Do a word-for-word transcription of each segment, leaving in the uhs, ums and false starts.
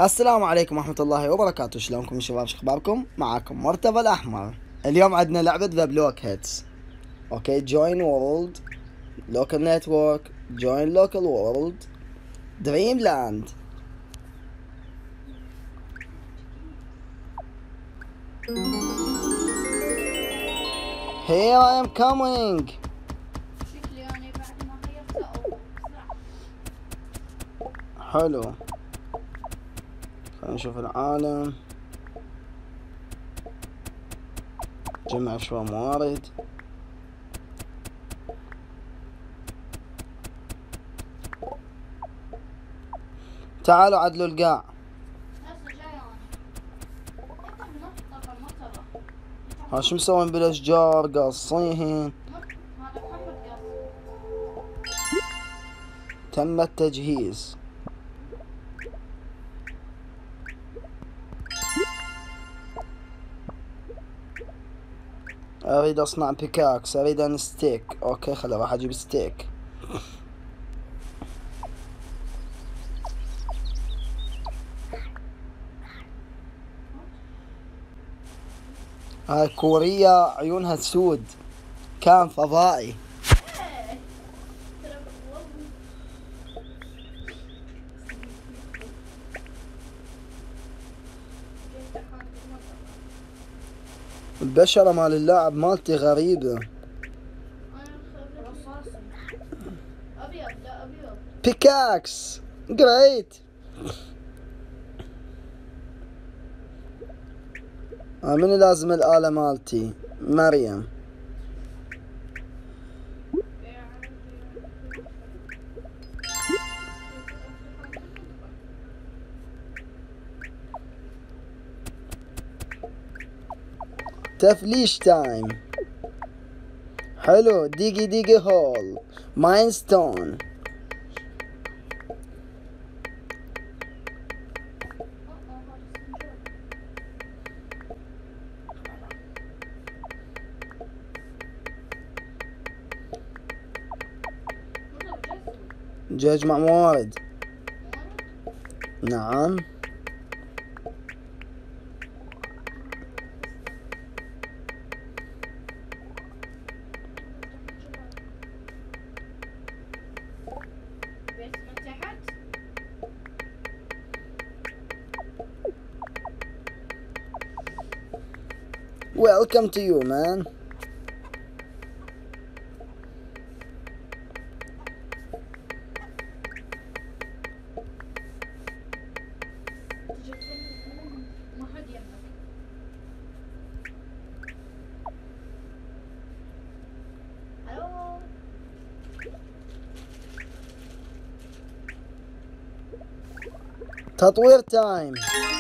السلام عليكم ورحمة الله وبركاته. شلونكم يا شباب؟ شو اخباركم؟ معاكم مرتضى الأحمر. اليوم عندنا لعبة ذا بلوكهيدس. اوكي، join world local network join local world dreamland. Here I am coming. حلو، خلينا نشوف العالم، جمع شوية موارد. تعالوا عدلوا القاع. ها شو مسوين بالاشجار؟ قاصين. تم التجهيز. اريد اصنع بيكاكس، اريد ان ستيك. اوكي خلي راح اجيب ستيك. هاي كورية عيونها سود، كان فضائي. البشرة مال اللاعب مالتي غريبة. بيكاكس جريت. آه من لازم الآلة مالتي؟ مريم. تفليش تايم. حلو، ديجي ديجي هول ماين ستون. جاي مع موارد. نعم. Welcome to you, man. تطوير تايم.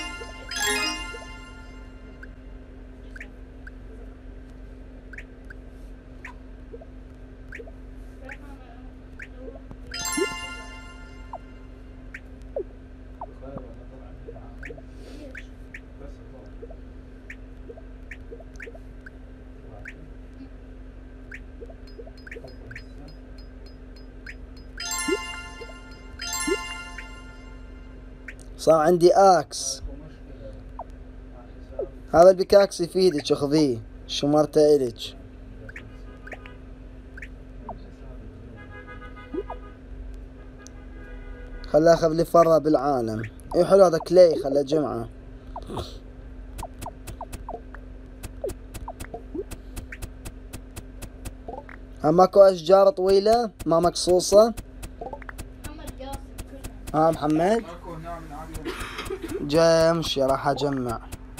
صار عندي اكس. هذا البيكاكس يفيدك، خذيه، شمرته الك. خلاه اخذ لي فرة بالعالم. اي حلو هذا كلي، خلاه جمعه. ها ماكو اشجار طويلة ما مقصوصة. ها محمد جاي امشي، راح اجمع.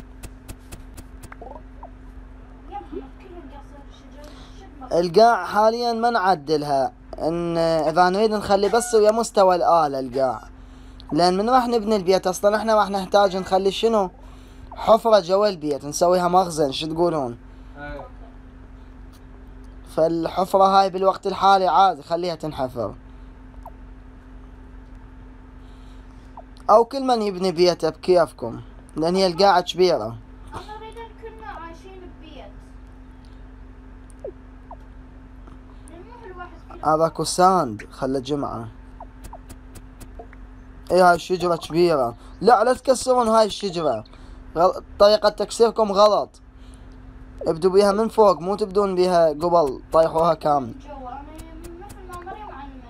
القاع حاليا ما نعدلها، ان اذا نريد نخلي بس ويا مستوى الآلة القاع، لان من راح نبني البيت اصلا احنا راح نحتاج نخلي شنو؟ حفرة جوا البيت، نسويها مخزن. شو تقولون؟ فالحفرة هاي بالوقت الحالي عادي خليها تنحفر، او كل من يبني بيته بكيفكم، لان هي القاعة كبيرة. انا اريد كلنا عايشين ببيت. هذاكو ساند، خله جمعة. اي هاي الشجرة كبيرة. لا لا تكسرون هاي الشجرة، غل... طريقة تكسيركم غلط. ابدوا بيها من فوق، مو تبدون بيها قبل طيحوها كامل. جوا انا مثل ما مريم علمتني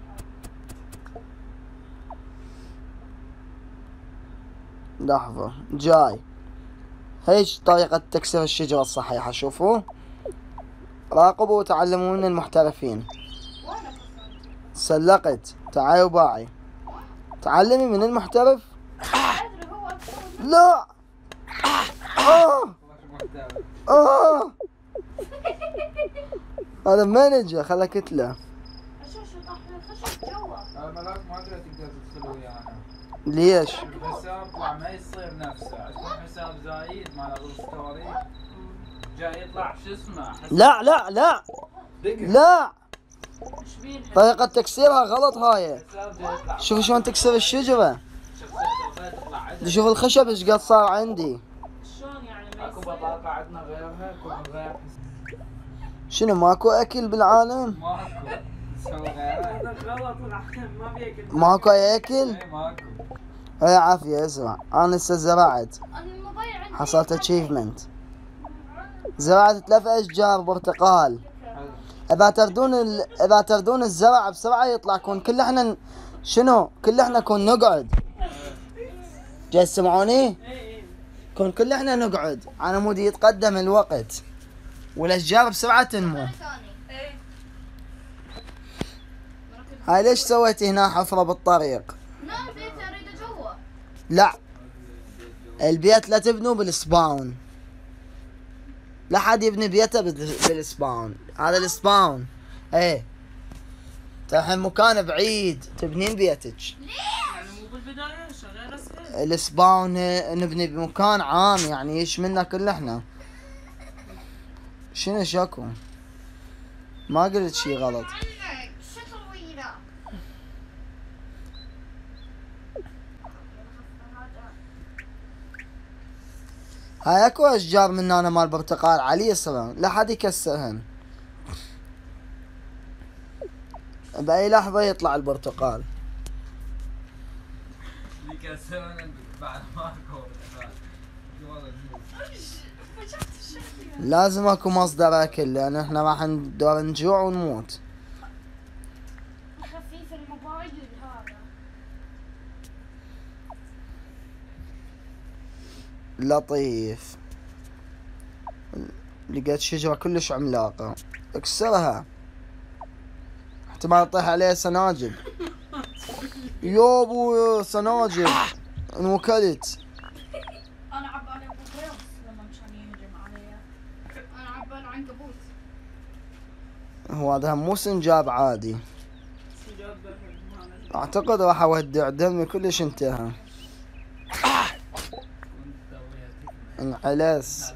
بيها. لحظة جاي. هيش طريقة تكسير الشجرة الصحيحة، شوفوا راقبوا وتعلموا من المحترفين. وانا كسرت. سلقت تعالي وباعي، تعلمي من المحترف. ادري هو أكثر. لا آه. آه. هذا مانجر خلا كتلة. اشوف شو طاح الخشب جوا. الملاك ما تقدر تقدر تدخل ويانا. ليش؟ الحساب طلع ما يصير نفسه، عندكم حساب زايد مال ابو ستوري جاي يطلع شو اسمه حساب لا لا لا دقة. لا، ايش بين طريقة تكسيرها غلط هاي. حساب جاي يطلع شوفوا شلون تكسر الشجرة. شخصية تطلع عدل. شوف الخشب ايش قد صار عندي. شلون يعني ما اكو يصير؟ بطاقة عندنا غيرها، اكو غير شنو ماكو اكل بالعالم؟ ماكو نسوي غيرها. هذا غلط والعالم ما بياكل. ماكو اي اكل؟ اي ماكو. هاي عافية اسمع، انا هسه زرعت، انا الموبايل عندي حصلت اتشيفمنت، زرعت ثلاث اشجار برتقال. حلو. اذا تردون ال... اذا تردون الزرع بسرعة يطلع كون كل احنا ن- شنو؟ كل احنا كون نقعد. جاي تسمعوني؟ اي اي. كون كل احنا نقعد على مود يتقدم الوقت والاشجار بسرعة تنمو. ثاني. ايه. هاي ليش سويتي هنا حفرة بالطريق؟ لا البيت اريده جوا. لا البيت لا تبنوا بالسباون، لا حد يبني بيته بال- بالسباون، هذا السباون. ايه الحين مكان بعيد تبنين بيتك. يعني مو بالبداية شغال اسهل. السباون نبني بمكان عام يعني يشملنا كل احنا. شنو شكو؟ ما قلت شي غلط. عنك شو طويله. هاي اكو اشجار من هنا مال برتقال على اليسرى، لا حد يكسرهن، بأي لحظة يطلع البرتقال. اللي كسرنا بعد ماكو. لازم اكو مصدر اكل لان احنا راح ندور نجوع ونموت. خفيف الموبايل هذا. لطيف. لقيت شجرة كلش عملاقة، اكسرها احتمال تطيح عليها سناجب. يابو سناجب انوكلت. انا عبالي ابو غيظ لما كان يهجم علي. انا عبالي عنكبوت. هو هذا مو سنجاب عادي، سجاد بهد ما اعتقد راح اودع دمي كلش انتهى. انعلس.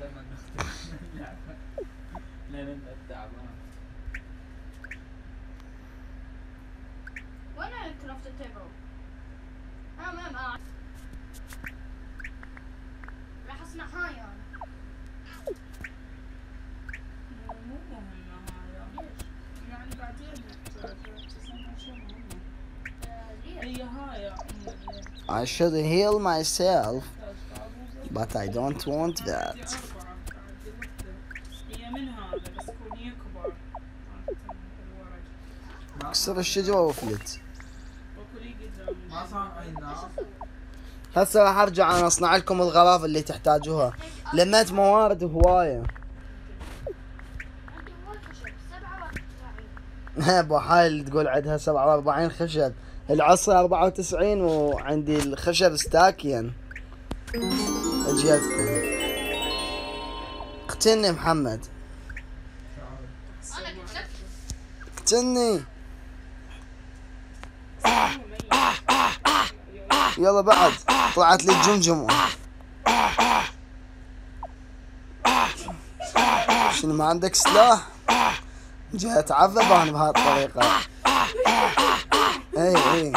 وين الكرافت تيبل؟ اه ما ما راح اصنع هاي انا. مو مهم هذا. يعني بعدين تصنع شيء مهم. آه، ليش؟ هي هاي يا I should heal myself but I don't want that. هي من هذا بس تكون هي كبار. اكسر الشجرة وفلت. وكلي قدام. ما صنعنا. هسه راح ارجع انا اصنع لكم الغراض اللي تحتاجوها. لميت موارد هواية. عندي هواي خشب سبعة وتسعين. ابو حال تقول عندها سبعة وأربعين خشب، العصا أربعة وتسعين وعندي الخشب ستاكين. اجيتكم. اقتلني محمد، انا قلت لك اقتلني. يلا بعد طلعت لي الجمجمة. شنو ما عندك سلاح؟ جاي اتعذب انا بهالطريقة. اي اي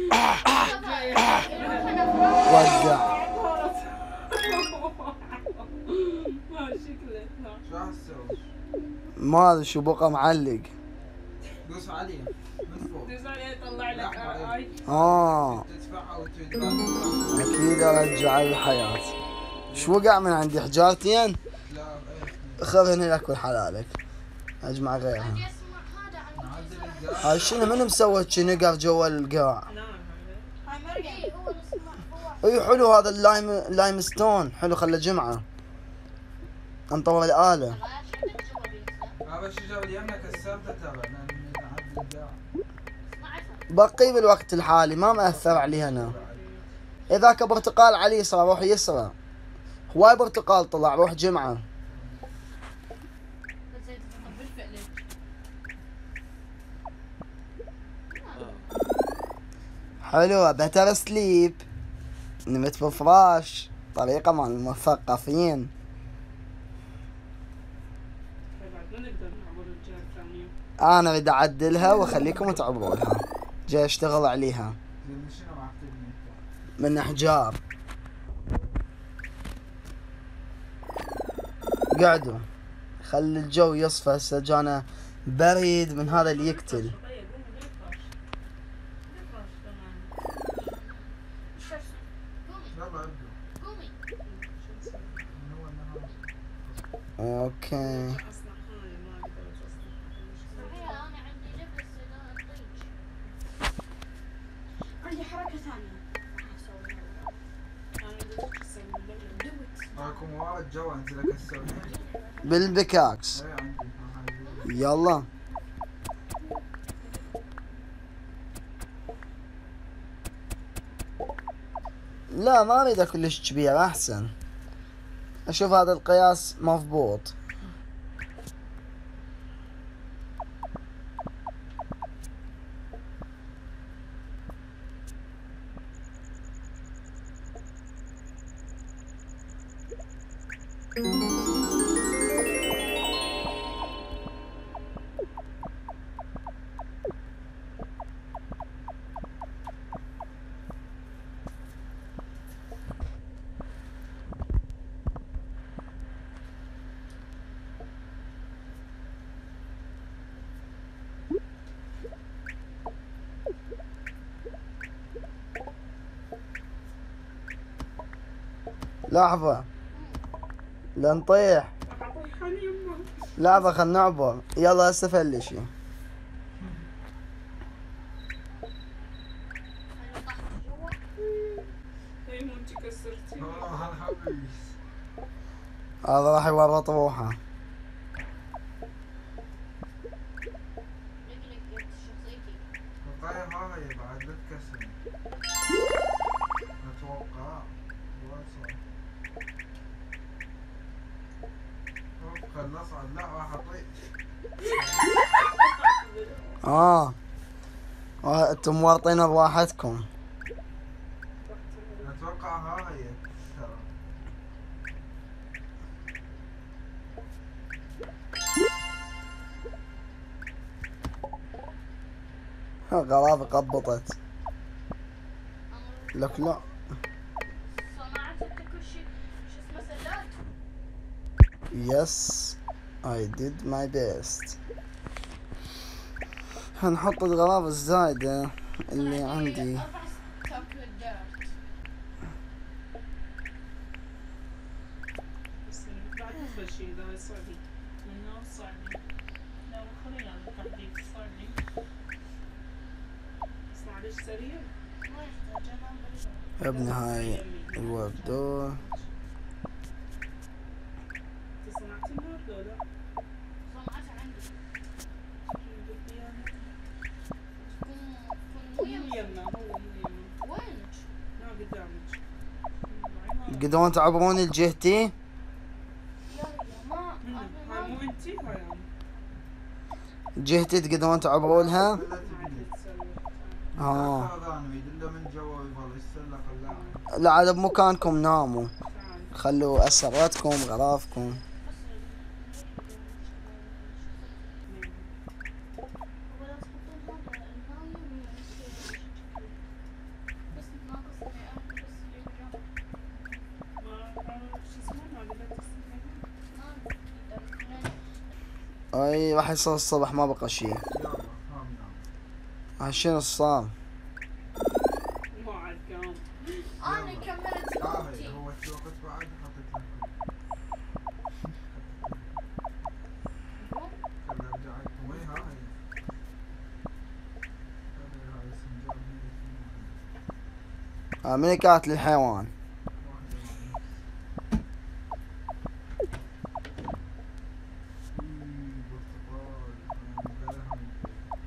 وقع. ما شكله. شو راح تسوي؟ ما ادري شو بقى معلق. دوس عليه من فوق. يطلع لك اي. اه تدفعها وتريد ما اكيد ارجع الحياة. شو وقع من عندي حجارتين؟ لا ايه. خذ هنا لك والحلالك. اجمع غيرها. عندي اسمع هذا عندي نعدل جزر. القاع. هاي شنو من مسوي شي نقر جوا القاع؟ نعم هاي مريم. اي هو اللي اسمه هو. اي حلو هذا اللايم اللايم ستون حلو خله جمعة. انطور الآلة. عندك جوا بيتزا. هذا الشجر اللي يمنا كسرته ترى لان نعدل القاع. اسمع بقي بالوقت الحالي ما مأثر علي انا. اذاك برتقال على اليسرى روح يسرى. هواي برتقال طلع روح جمعة. حلو بتر سليب. نمت بفراش طريقة مع المثقفين. بعد ما نقدر نعبر الجهة الثانية. انا بدي اعدلها واخليكم تعبروا لها. جاي اشتغل عليها زين شنو راح تبني انت؟ من احجار. قعدوا خلي الجو يصفى هسه جانا بريد من هذا اللي يقتل. يلا ابدوا. قومي. من هو النهار؟ اوكي اصنع هاي ما اقدر اصنع. صحيح انا عندي لبس اذا طيج. عندي حركة ثانية. راح اسويها. انا بدي اسوي اللبن. راكم موارد جوا انزل اكسرها. بالبكاكس. ايه عندي. ها هاي. يلا لا ما اريد كلش كبير احسن. اشوف هذا القياس مضبوط. لحظة لا نطيح. اطيح على يمه. لحظة خلنا نعبر. يلا هسه فلشي. انا طحت جوا. هي مو انت كسرتي. والله الحبيس. هذا راح يورط روحه. رجلك جبت شخصيتي. القاية ها هي بعد لا تكسر. اتوقع. واصل. اوه خلص لا راح اطيح. اه آه، انتم مورطين بواحدكم. اتوقع ها هي ترى. غرابة قبضت. لك لا صنعت انت كل شيء شو اسمه سلات. يس I did my best. هنحط الغرابة الزايدة اللي عندي. اربع تاكل ديرت. بس بعد افضل شيء ذا صعبي. منه صعبي. لا خلينا التحديد صعبي. بس معلش سريع. ما يحتاج انا برجع. يا ابني هاي الويب دور. انت صنعتي النهارده ولا لا؟ صنعتها عندي. قلت لي اياها. تكون مو تكون ويا. يمنا هو مو يمنا. وينك؟ لا قدامك. تقدرون تعبرون الجهتي؟ يا يا ما منو؟ أنا هاي ما- مو انتي هاي انا. جهتي تقدرون تعبرونها؟ لا ما تبني. عاد تسوي. اه هذا انا يدله من جوا ويظل يستنى خلاه. لا عاد بمكانكم ناموا. تعال. خلوا اسرتكم غرافكم. ولا تحطون هذا النايم يصير بس ناقصني أنا بس اللي بجنب. ما شو اسمه ما قدرت اسمه. ما أقدر. اي راح يصير الصبح ما بقى شيء. يلا ها نام. شنو الصام؟ ما عاد قام. انا كملت اه صوتي. هو في وقت بعد حطيت لكم. خلنا ارجع لكم وين هاي. هذا هاي السنجاب من آه من قاتل الحيوان؟ واحدة مع إيه، برتقال أنا مقالها من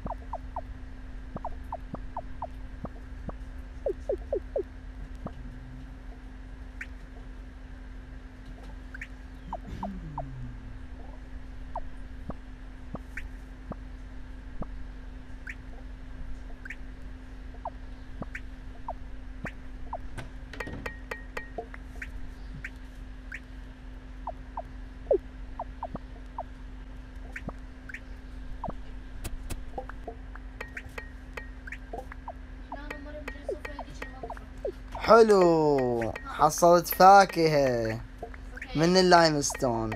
احنا انا مرة مجلسة في هذيك المنطقة. حلو، حصلت فاكهة من اللايم ستون.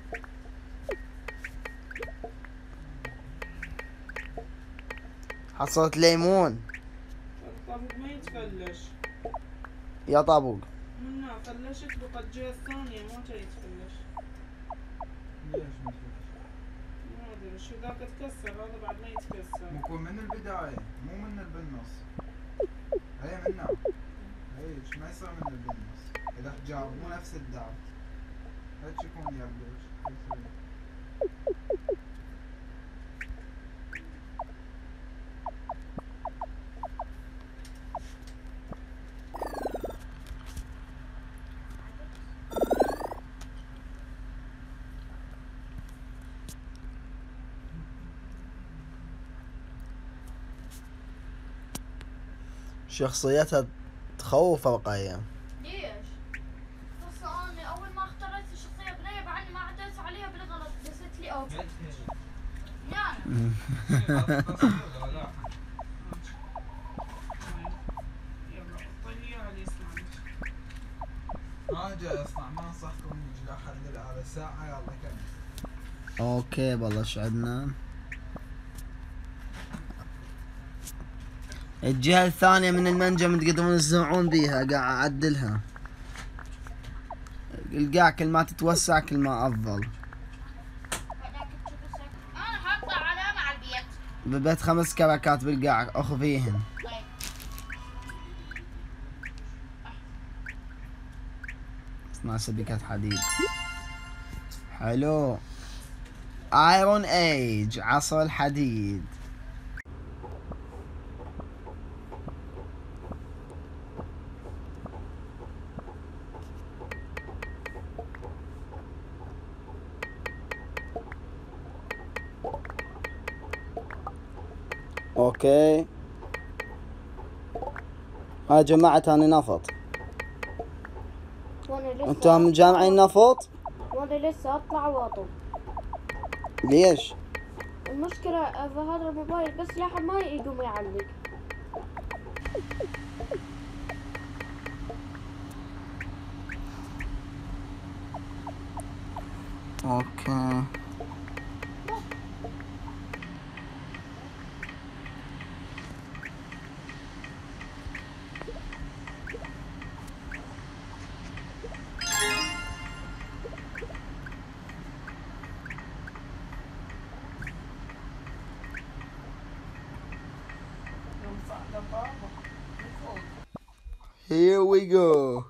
حصلت ليمون. الطبق ما يتفلش. يا طابوق منها فلشت بقى الجهة الثانية ما جاي يتفلش. ليش ما تفتش؟ ما ادري شو ذاك اتكسر هذا بعد ما يتكسر. ممكن من البداية مو من اللي بالنص. هي منها. هيك ما يصير من اللي بالنص. إذا حجاب مو نفس الدعم. هيك يكون يربش. شخصيتها تخوف رقية. ليش؟ بس انا اول ما اخترت الشخصية بنية بعدني ما عدلت عليها بالغلط دست لي اوكي. يعني يلا حطي اياها اللي يسمعني. أنا جاي أصنع ما أنصحكم نجي أحلل على ساعة يلا كمل. اوكي والله ايش عندنا؟ الجهة الثانية من المنجم تقدرون تزرعون بيها، قاعد اعدلها. القاع كل ما تتوسع كل ما افضل. انا حاطة علامة على البيت. ببيت خمس كركات بالقاع اخذيهن. طيب اصنع سبيكات حديد. حلو. ايرون ايج، عصر الحديد. اوكي هاي جماعة تاني نفط. وانا لسه انتم مجامعين نفط؟ وانا لسه اطلع واطل. ليش؟ المشكلة في هذا الموبايل بس لحد ما يقوم يعلق. اوكي here we go.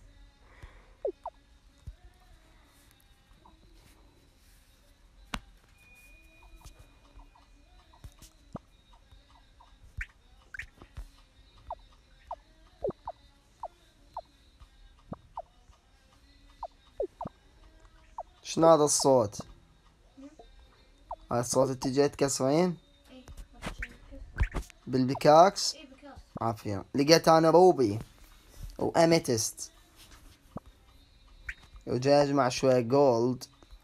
شنو هذا الصوت؟ هذا الصوت انت جاي تكسرين؟ ايه بالبيكاكس؟ ايه بكاس. عافية. لقيت انا روبي واميتست وجاي اجمع شوية جولد.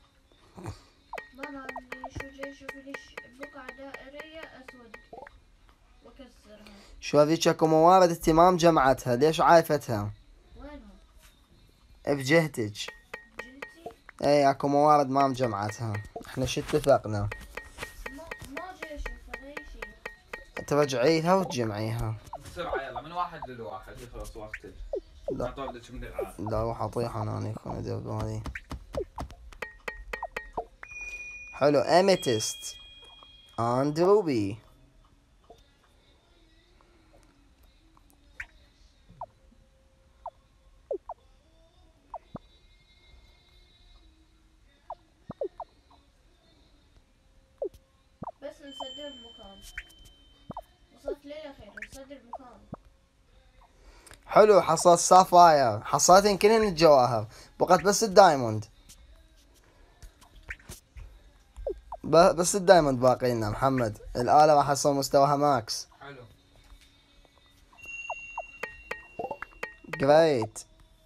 ماما شو جاي شوفي ليش بقعة دائرية اسود واكسرها. شو هذيك اكو موارد انت ما مجمعتها، ليش عايفتها؟ وينهم؟ بجهتك. جلتي؟ اي اكو موارد ما مجمعتها، احنا شو اتفقنا؟ ما ما جاي اشوف هذا اي شيء. ترجعيها وتجمعيها. بسرعة يلا من واحد للواحد يخلص وقتك. لا. ما طولتش من العالم. لا روح اطيح انا يكون ادير بالي. حلو اميتست اند روبي. بس نسدر المكان. وصلت ليلة خير نسدر المكان. حلو حصلت سافاير، حصلت يمكن الجواهر، بقت بس الدايموند. بس الدايموند باقي لنا محمد. الآلة راح يصير مستواها ماكس. حلو. جريت.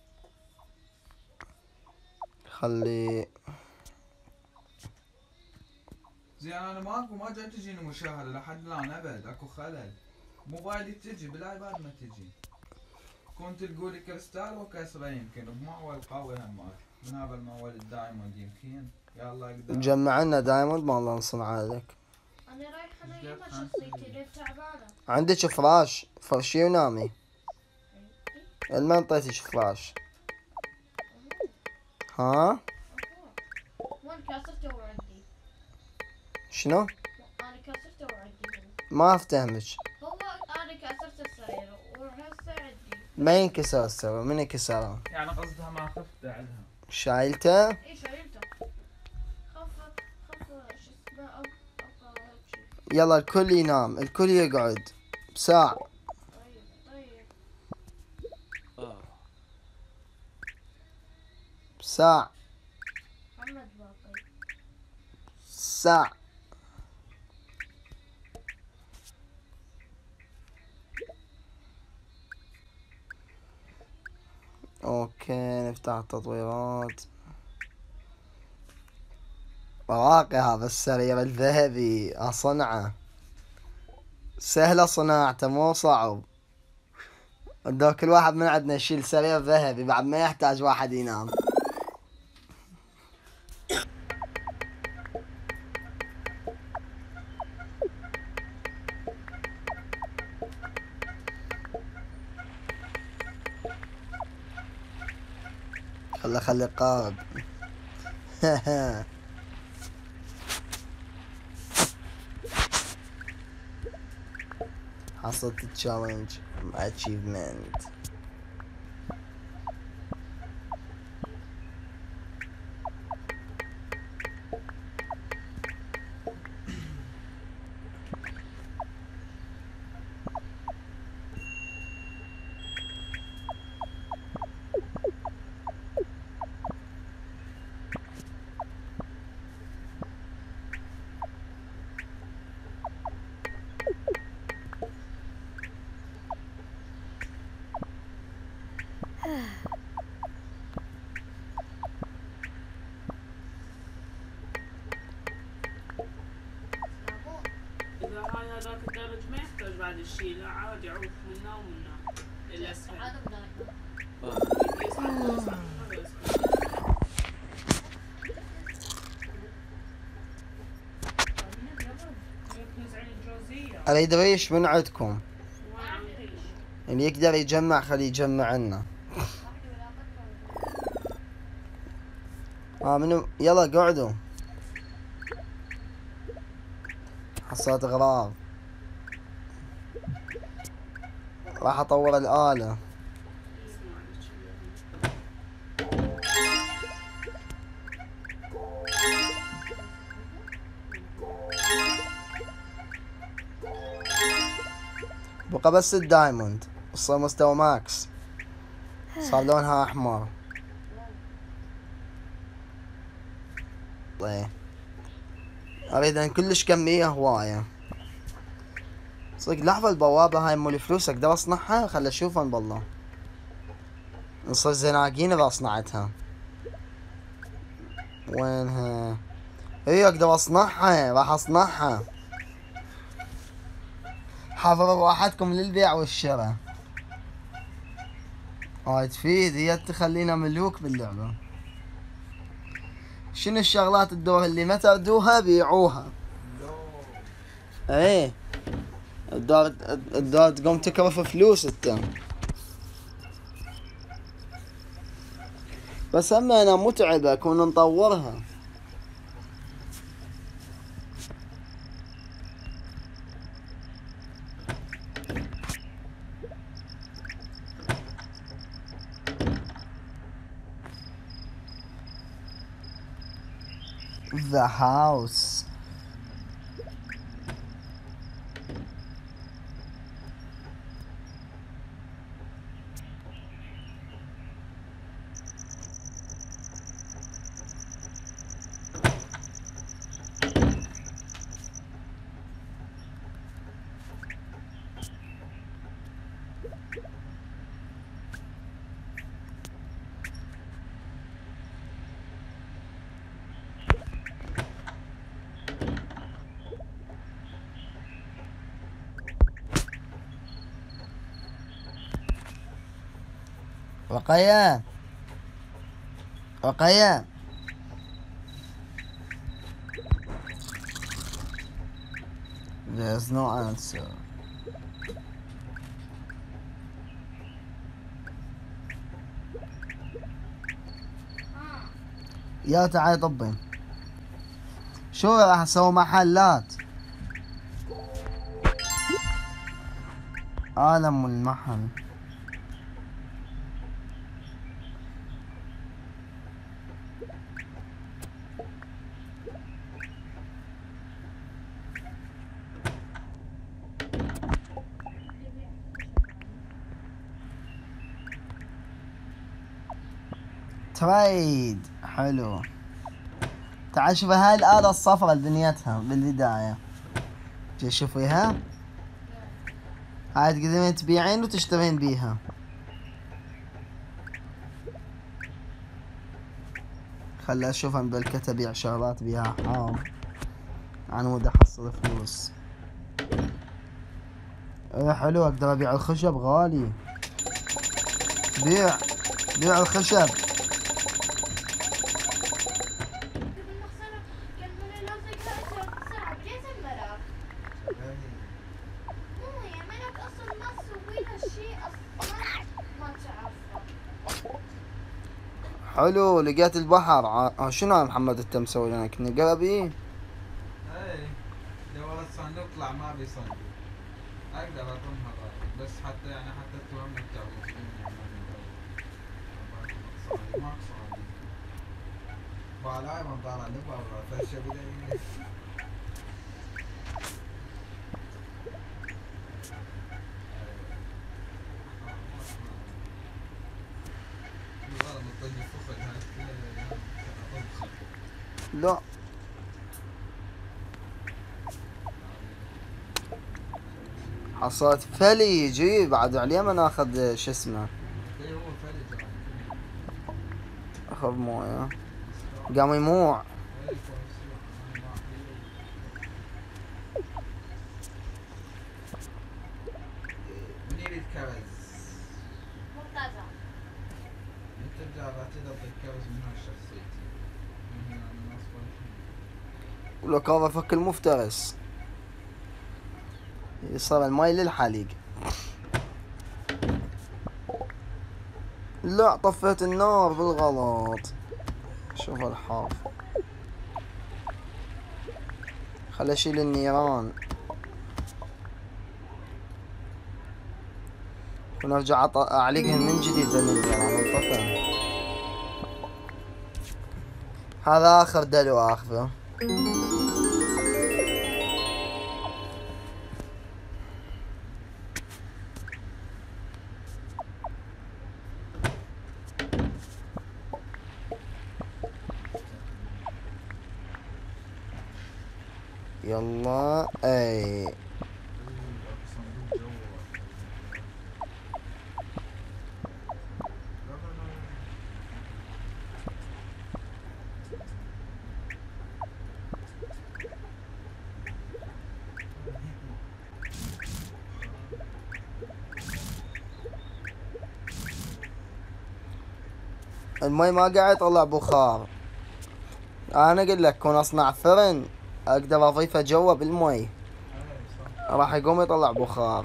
خلي زين انا ماكو ما جاي تجيني مشاهدة لحد الان ابد، اكو خلل. موبايلي تجي بالايباد ما تجي. كنت تقولي كريستال وكسره يمكن بمعول قوي همات من هذا المعول الدايموند يمكن. يا الله قدام. جمع لنا دايموند ما الله نصنع عليك. أنا رايحة أنيمها شخصيتي ليه تعبانة. عندك فراش فرشي ونامي. الما انطيتك فراش. ها؟ وين كسرته وعندي؟ شنو؟ أنا كسرته وعندي. ما افتهمك. هو أنا كسرت السرير وهسه عندي. ما ينكسر السبب، من يكسره؟ يعني قصدها ما خفت عندها. شايلته؟ إيه شايلته. خف خف شو اسمه أو أو شي. يلا الكل ينام، الكل يقعد بساعة. طيب طيب. بساعة. محمد باقي. ساعة. اوكي نفتح التطويرات. مواقع هذا السرير الذهبي اصنعه. سهلة صناعته مو صعب. دو كل واحد من عندنا يشيل سرير ذهبي بعد ما يحتاج واحد ينام. خله خلي قارب. حصلت التشالنج اتشيفمنت. إذا هاي هذاك الدرج ما يحتاج بعد الشيء، لا عادي عوف منا ومنا للأسفل. هذا بداية. يصعد يصعد هذا يصعد. يركز على الجوزية. اريد ريش من عندكم. وين عم تعيش؟ اللي يقدر يجمع خليه يجمع لنا. اه منو يلا قعدوا. حصلت اغراض. راح اطور الآلة. بقى بس الدايموند وصل مستوى ماكس. صار لونها احمر. طيب اريد ان كلش كمية هواية. صدق لحظة البوابة هاي مولي فلوس اقدر اصنعها؟ خل اشوفها بالله. نصير زناقين اذا صنعتها. وينها؟ اي اقدر اصنعها، راح اصنعها. حاضر راحتكم للبيع والشراء. هاي تفيد، هي تخلينا ملوك باللعبة. شنو الشغلات الدور اللي ما تردوها بيعوها. ايه الدار الدار تقوم تكرف فلوس انت. بس هم انا متعبة كون نطورها. The house. رقية رقية There's no answer. يا تعالي طبي. شو راح اسوي محلات؟ عالم المحل. تريد حلو. تعال شوفي هاي الآلة الصفراء اللي بنيتها بالبداية. جي شوفيها. هاي تقدرين تبيعين وتشترين بيها. خلي اشوف عن بالكت ابيع شغلات بيها حار. انا ودي احصل فلوس. ايه حلو اقدر ابيع الخشب غالي. بيع بيع الخشب. حلو لقيت البحر. ع... شنو يا محمد انت مسوي لنا كنا قربي؟ اي جوال الصندوق طلع ما بي صندوق. اقدر اضمها غالي بس حتى يعني حتى توهم التعويض ما صادق. بالاي من طالع لبرا فشي بدي لا حصلت فلي يجي بعد عليه ما ناخذ شو اسمه. اخذ مويه قام يموع. منين الكرز؟ مرتضى. انت ترجع تعطي الكرز من هالشخصية. ولك هذا فك المفترس صار الماي للحليق. لا طفيت النار بالغلط. شوف الحاف. خل اشيل النيران ونرجع اعلقهم من جديد النيران انطفى. هذا اخر دلو اخذه. يلا اي المي ما قاعد يطلع بخار. انا اقول لك كون اصنع فرن اقدر اضيفه جوا بالمي. راح يقوم يطلع بخار.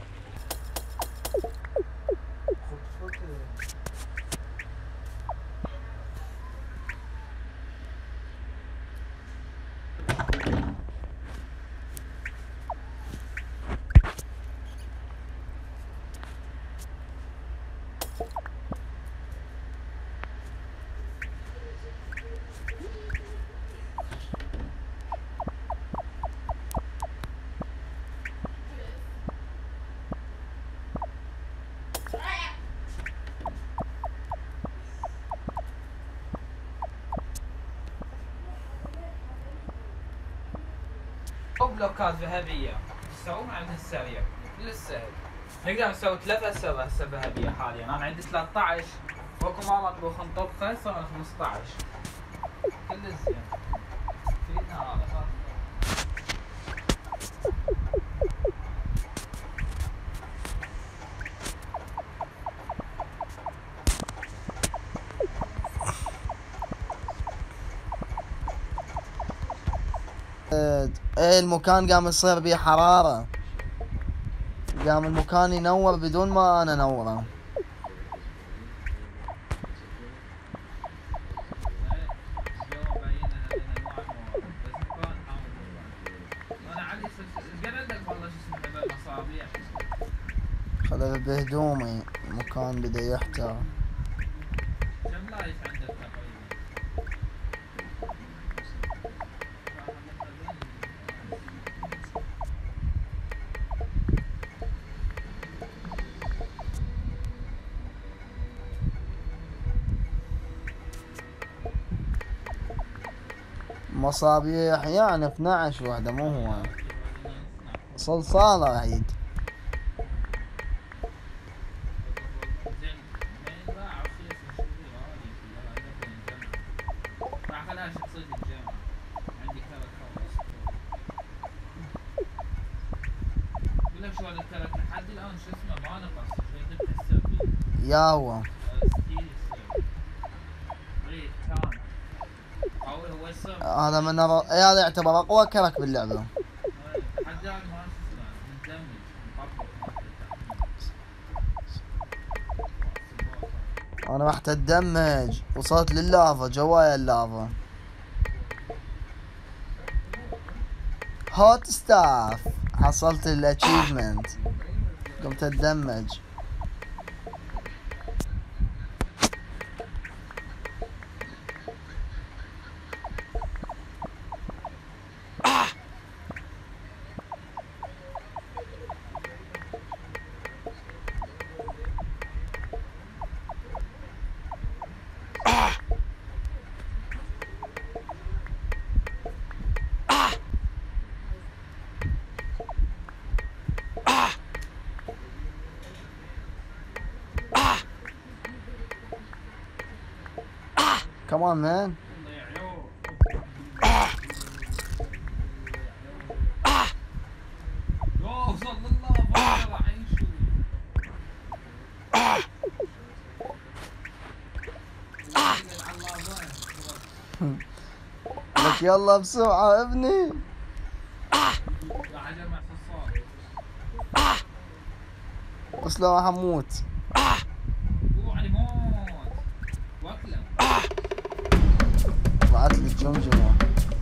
أو بلوكات ذهبية تسوون عندها السريع للسهل. نقدر نسوي ثلاث هسه هسه ذهبية حاليا. أنا عندي ثلاثة عشر وأكو ما مطبوخ نطبخه يصير خمسة عشر. كل زين. فينا هذا. ايه المكان قام يصير بيه حرارة، قام المكان ينور بدون ما انا انوره. خذ بهدومي المكان بدا يحتار. كم لايف عندك تقريبا؟ مصابيح يعني اثني عشر وحدة مو هو صلصالة عيد. يا هو هذا من الر... هذا يعتبر اقوى كرك باللعبة. انا رحت اتدمج وصلت لللافا جوايا اللافا. هوت ستاف حصلت الاتشيفمنت قمت اتدمج. Come on, man. لك يلا بسرعة ابني. بس لو راح اموت. بعت لي الجمجمة.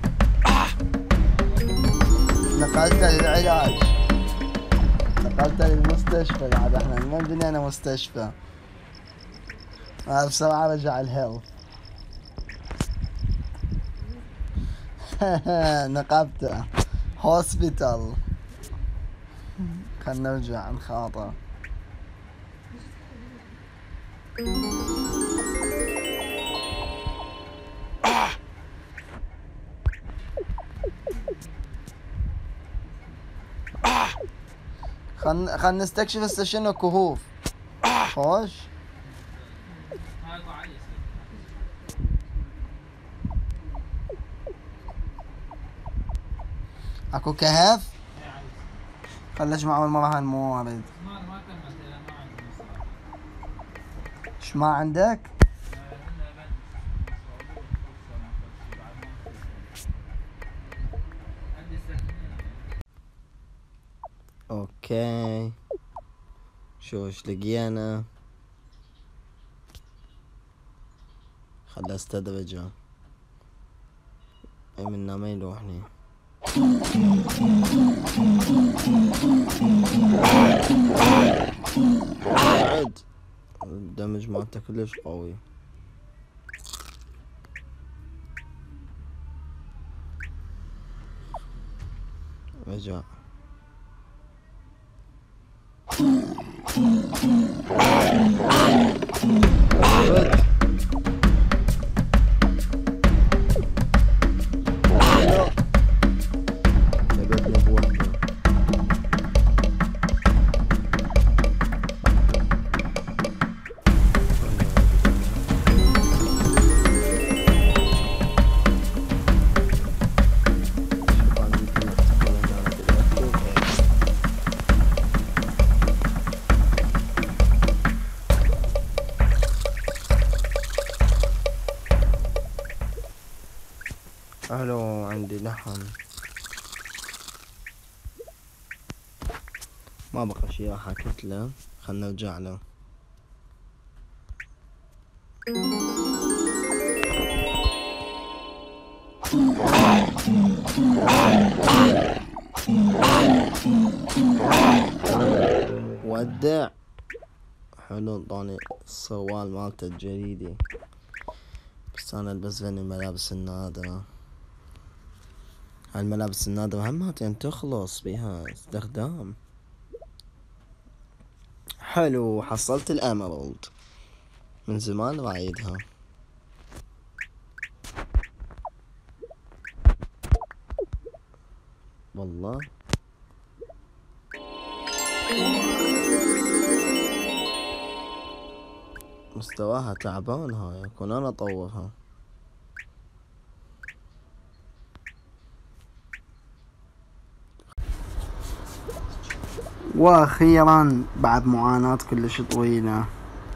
نقلتها للعلاج. نقلتها للمستشفى بعد احنا ما بنينا مستشفى. هذا بسرعة رجع الهيلث. نقبته. هوسبيتال. خلنا نرجع نخاطر. خلنا خلنا نستكشف هسه شنو كهوف. خوش. اكو كهف؟ خلنا نجمع اول مرة هالموارد. ايش ما عندك؟ اوكي شو ايش لقينا. خل استدرجه اي منا ما يلوحني. بعد الدمج مالته كلش قوي. رجع الو عندي لحم ما بقى شي راح اكتله. خلنا نرجع له. ودع حلو. طاني الصوال مالته الجريدي بس انا البس ذني الملابس النادرة. هالملابس النادرة هماتين تخلص بيها استخدام. حلو حصلت الاميرالد من زمان رايدها. والله مستواها تعبان هاي. اكون انا اطورها. واخيرا بعد معاناة كلش طويلة.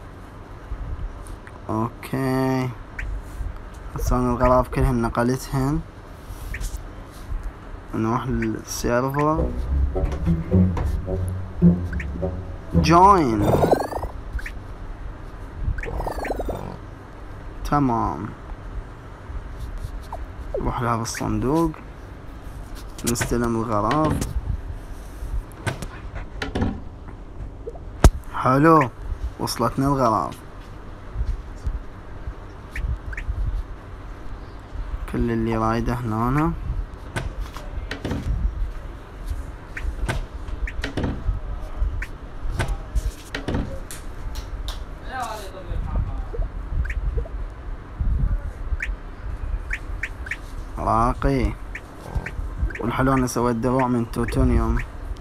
اوكي هسه انا الغراف كلهن نقلتهن. نروح للسيرفر جوين. تمام نروح لهذا الصندوق نستلم الغراف. حلو وصلتنا الغراف. كل اللي رايده هنا. راقي. والحلو انا سويت دروع من توتونيوم.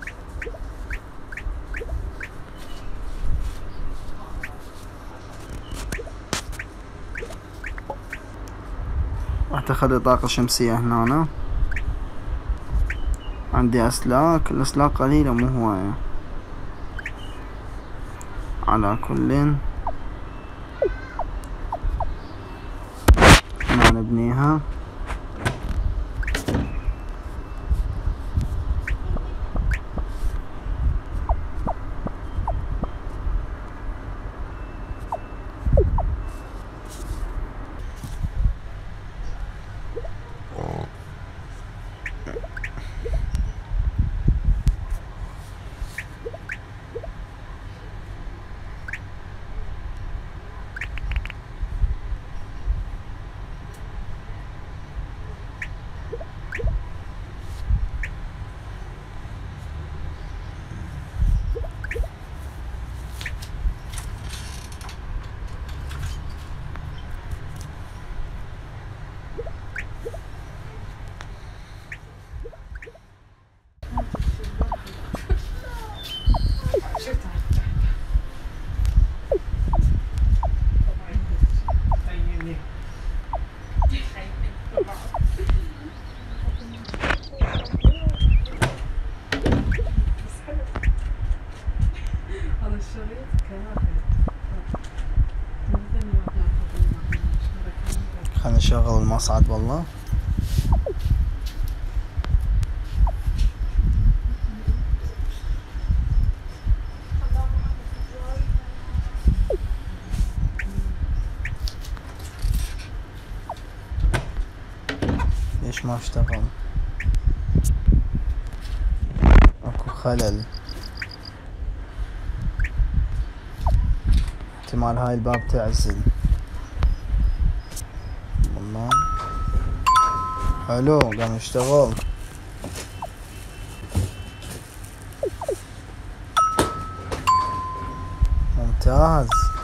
راح تاخذ طاقة شمسية هنا. عندي اسلاك. الاسلاك قليلة مو هواية. على كل هنا نبنيها. خلنا نشغل المصعد والله. ليش ما اشتغل؟ اكو خلل، احتمال هاي الباب تعزل. والله حلو قام يشتغل. ممتاز.